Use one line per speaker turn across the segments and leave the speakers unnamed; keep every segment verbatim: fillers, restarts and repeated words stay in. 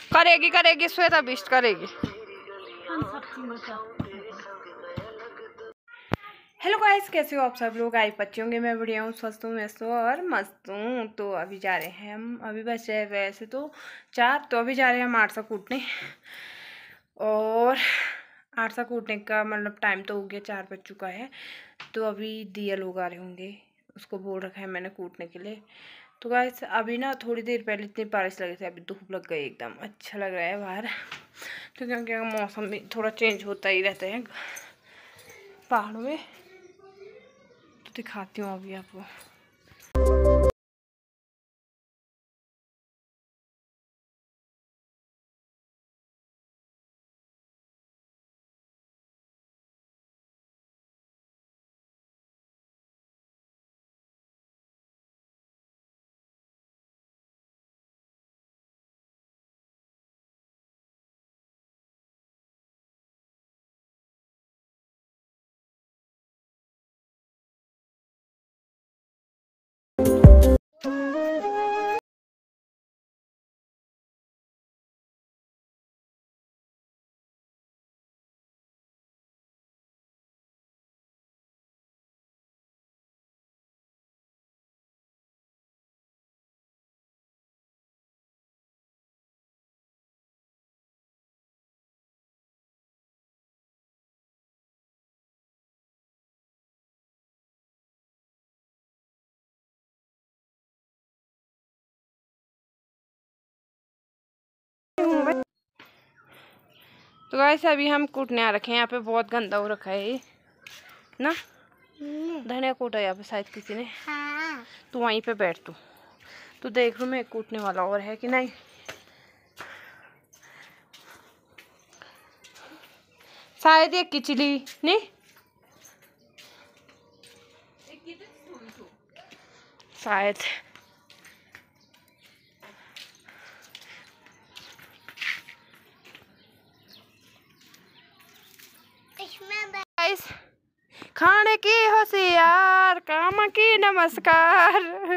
करेगी करेगी श्वेता बिस्ट करेगी। हेलो गाइस, कैसे हो आप सब लोग? आई बच्चे होंगे, मैं बढ़िया हूँ, स्वस्थ हूँ, मस्त हूँ और मस्त हूँ। तो अभी जा रहे हैं हम, अभी बच रहे वैसे तो चार, तो अभी जा रहे हैं हम आरसा कूटने। और आरसा कूटने का मतलब टाइम तो हो गया, चार बज चुका है। तो अभी दिया लोग आ रहे होंगे, उसको बोल रखा है मैंने कूटने के लिए। तो गाइस अभी ना थोड़ी देर पहले इतनी बारिश लगी थी, अभी धूप लग गई, एकदम अच्छा लग रहा है बाहर। तो क्योंकि मौसम भी थोड़ा चेंज होता ही रहता है पहाड़ों में। तो दिखाती हूँ अभी आपको। तो वैसे अभी हम कूटने आ रखे हैं, यहाँ पे बहुत गंदा हो रखा है ना। धनिया कूटा यहाँ पे शायद किसी ने। हाँ। तू वहीं पे बैठ, तू तू देख लो मैं कूटने वाला और है कि नहीं। शायद ये किचली नहीं, शायद खाने की होशियार, काम की नमस्कार।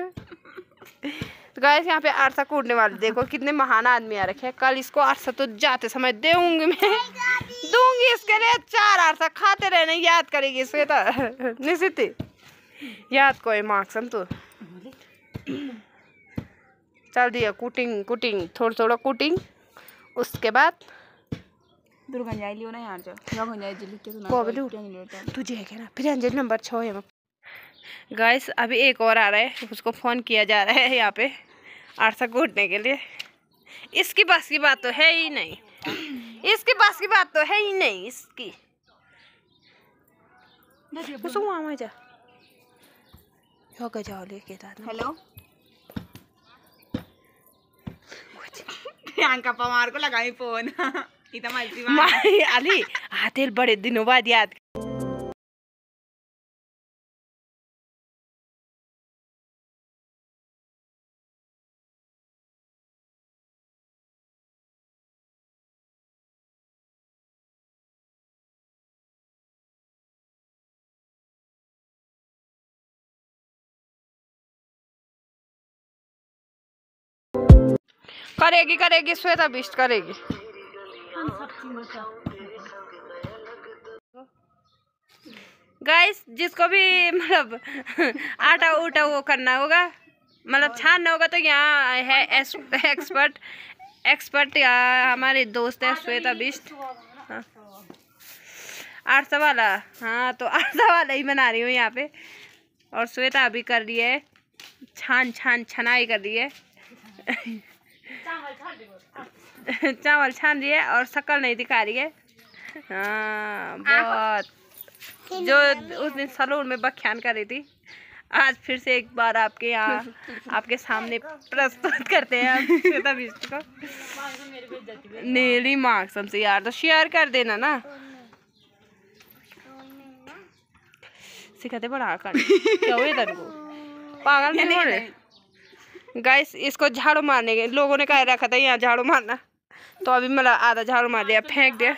तो गाइस यहाँ पे आरसा कूटने वाले देखो कितने महान आदमी आ रखे हैं। कल इसको आरसा तो जाते समय दूंगी मैं, दूंगी इसके लिए चार आरसा, खाते रहने, याद करेगी श्वेता। निश्चित याद कोई मार्क्सम तो चल दिया कुटिंग कुटिंग थोड़ा थोड़ा कुटिंग। उसके बाद
दुर्गंजाई लियो ना यार, जो दुर्गंजाई जिली के सुना
कोबलू तुझे है क्या ना। फिर अंजलि नंबर छः है। गाइस अभी एक और आ रहा है, उसको फ़ोन किया जा रहा है यहाँ पे आरसा कूटने के लिए। इसकी बस की बात तो है ही नहीं, इसकी बस की बात तो है ही नहीं इसकी। वहाँ जा जाओ लेके।
हेलो प्रियंका पवार को लगाई फोन।
अली आते बड़े दिनों बाद याद। करेगी करेगी श्वेता बिस्ट करेगी। गाइस जिसको भी मतलब आटा उटा वो करना होगा, मतलब छानना होगा, तो यहाँ है एक्सपर्ट एक्सपर्ट हमारे दोस्त है श्वेता बिस्ट। हाँ आरसा वाला, हाँ तो आरसा वाला ही बना रही हूँ यहाँ पे। और श्वेता अभी कर रही है छान छान छनाई कर रही है। चावल छान रही है और शक्ल नहीं दिखा रही है। हाँ बहुत, जो उस दिन सलून में बख्यान कर रही थी, आज फिर से एक बार आपके यहाँ आपके सामने प्रस्तुत करते हैं हम श्वेता बिस्ट को। नीली मार्क्स हमसे यार, तो शेयर कर देना ना, सिखाते बड़ा कर क्या हुए तेरे को, पागल नहीं हो रहे। गाइस इसको झाड़ू मारने के लोगों ने कह रखा था यहाँ झाड़ू मारना, तो अभी मतलब आधा झाड़ू मार दिया, फेंक दिया।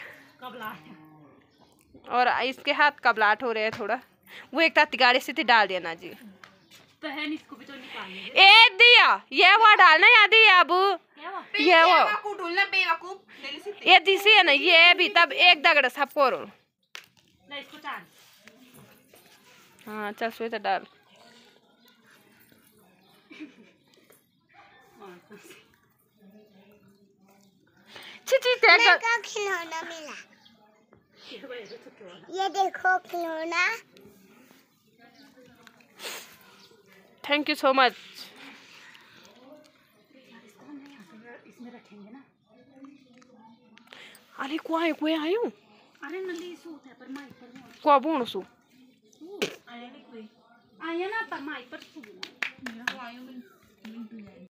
और इसके हाथ कबलाहट हो रहे हैं थोड़ा, वो एक ताती गाड़ी से थी डाल दिया ना जी। तो है इसको भी तो निकाल ए दिया ये वो डालना याद है अब ये वो ये दिसी है ना, ये भी तब एक दगड़ सबको रो। हाँ चल स्वेटर डाल। चिची तेरा
खिलौना मिला, ये देखो खिलौना।
Thank you so much.
इसमें रखेंगे ना।
अरे कोई कोई आयो।
अरे नली सूट है पर माई पर
को बुण सु
आया नहीं कोई, आया ना पर माई पर सूट मेरा आयो में मिंटू जाए।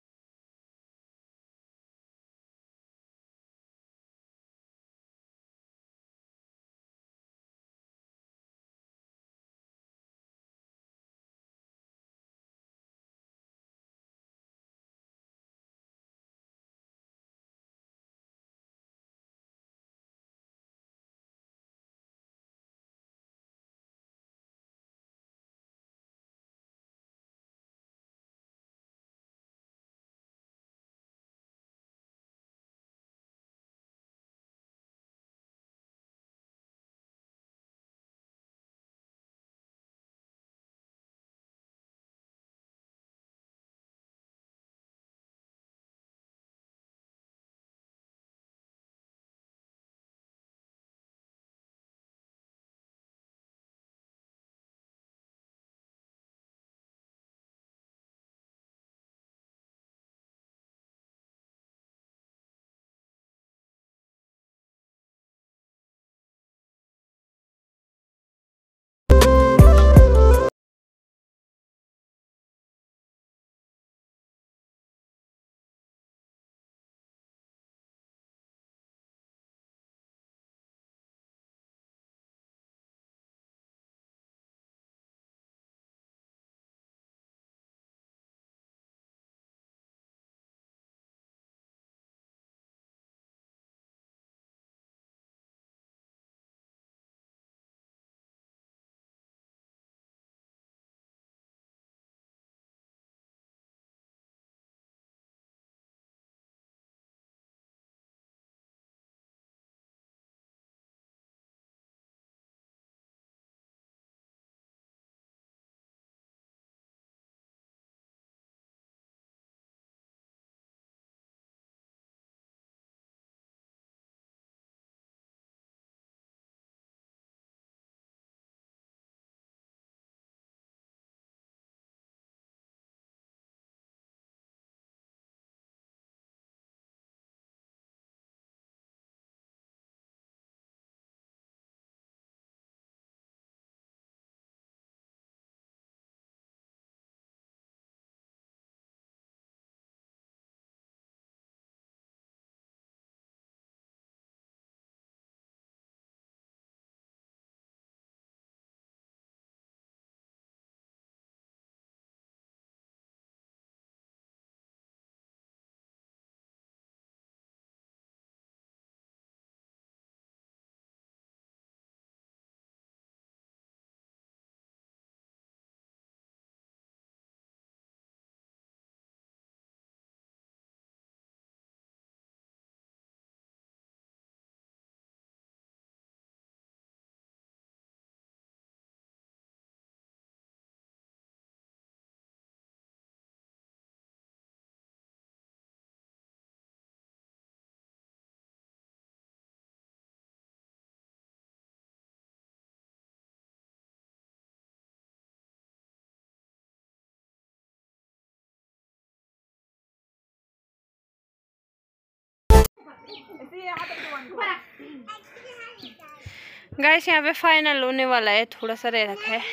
गाइस यहाँ पे फाइनल होने वाला है, थोड़ा सा रह रखा है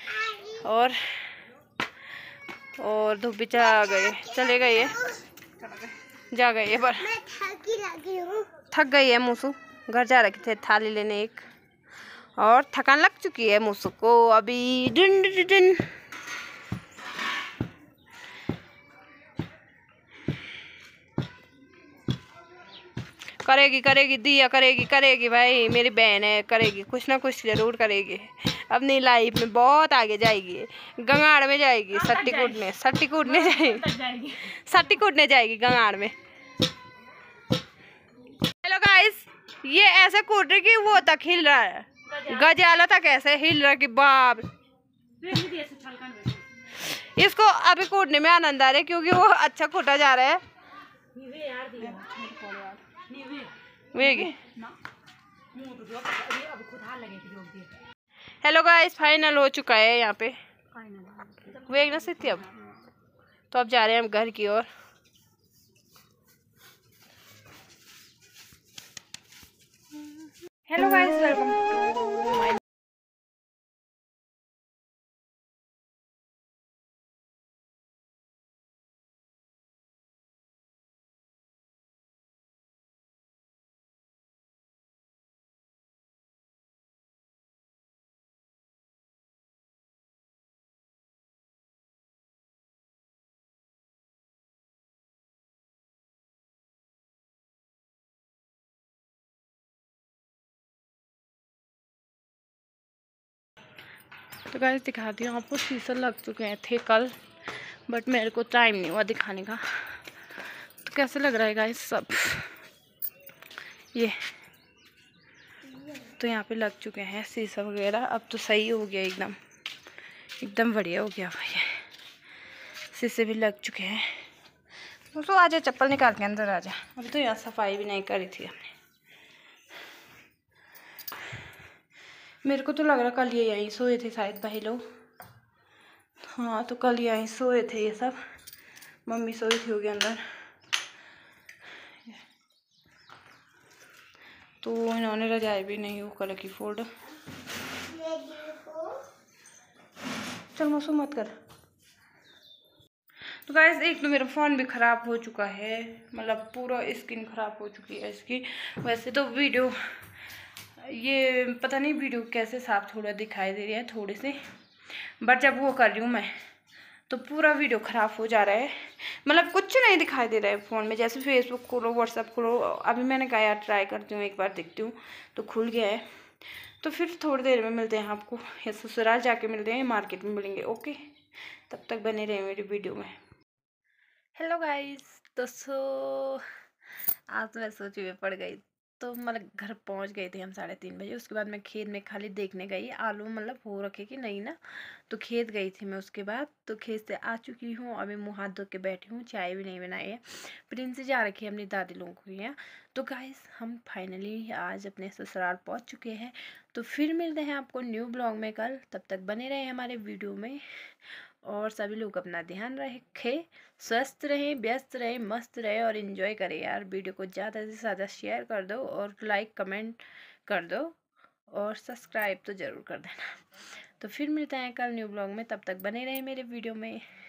और और धूप भी आ गए, चले गए जा गए पर थक गई है मूसू। घर जा रखे थे थाली लेने एक, और थकान लग चुकी है मूसू को अभी। डिन डिन डिन। करेगी करेगी दिया करेगी करेगी भाई, मेरी बहन है, करेगी कुछ ना कुछ जरूर करेगी। अपनी लाइफ में बहुत आगे जाएगी, गंगाड़ में जाएगी, सट्टी कूटने सट्टी कूटने जाएगी सट्टी कूटने जाएगी गंगाड़ में। हेलो गाइस, ये ऐसे कूद रही कि वो तक हिल रहा है, गजाला तक ऐसे हिल रहा है कि बाप। इसको अभी कूदने में आनंद आ रहा है क्योंकि वो अच्छा कूटा जा रहा है। हेलो गाइस, फाइनल हो चुका है यहाँ पे वेग ना सीखती अब, तो अब जा रहे हैं हम घर की ओर। Hello guys, welcome to my तो गाइस दिखाती हूँ आपको, शीशा लग चुके थे कल, बट मेरे को टाइम नहीं हुआ दिखाने का। तो कैसे लग रहा है गाइस सब, ये तो यहाँ पे लग चुके हैं शीशा वगैरह। अब तो सही हो गया, एकदम एकदम बढ़िया हो गया भाई, शीशे भी लग चुके हैं। तो आजा, चप्पल निकाल के अंदर आजा। अभी तो यहाँ सफाई भी नहीं करी थी हमने। मेरे को तो लग रहा कल ये यहीं सोए थे शायद भाई लोग। हाँ, तो कल यहीं सोए थे ये सब, मम्मी सोई थी होगी अंदर। तो इन्होंने रजाई भी नहीं वो कलर की फोल्ड। चल मौसू मत कर। तो गाइस, एक तो मेरा फ़ोन भी ख़राब हो चुका है, मतलब पूरा स्क्रीन ख़राब हो चुकी है इसकी। वैसे तो वीडियो ये पता नहीं वीडियो कैसे साफ थोड़ा दिखाई दे रही है थोड़े से, बट जब वो कर रही हूँ मैं तो पूरा वीडियो ख़राब हो जा रहा है, मतलब कुछ नहीं दिखाई दे रहा है फ़ोन में। जैसे फेसबुक खोलो, व्हाट्सअप खोलो, अभी मैंने कहा यार ट्राई करती हूँ एक बार, देखती हूँ तो खुल गया है। तो फिर थोड़ी देर में मिलते हैं आपको, या ससुराल जाके मिलते हैं, मार्केट में मिलेंगे। ओके, तब तक बने रहे मेरी वीडियो में। हेलो गाइस, तो सो आज तो मैं सोची में पड़ गई। तो मतलब घर पहुंच गए थे हम साढ़े तीन बजे। उसके बाद मैं खेत में खाली देखने गई, आलू मतलब हो रखे कि नहीं ना, तो खेत गई थी मैं। उसके बाद तो खेत से आ चुकी हूँ, अभी मुँह हाथ धो के बैठी हूँ, चाय भी नहीं बनाई है। प्रिंस जा रखी है अपनी दादी लोगों को यहाँ। तो गाइस, हम फाइनली आज अपने ससुराल पहुँच चुके हैं। तो फिर मिलते हैं आपको न्यू ब्लॉग में कल, तब तक बने रहे हमारे वीडियो में। और सभी लोग अपना ध्यान रखें, स्वस्थ रहें, व्यस्त रहें, मस्त रहें और इन्जॉय करें यार। वीडियो को ज़्यादा से ज़्यादा शेयर कर दो और लाइक कमेंट कर दो और सब्सक्राइब तो ज़रूर कर देना। तो फिर मिलते हैं कल न्यू ब्लॉग में, तब तक बने रहें मेरे वीडियो में।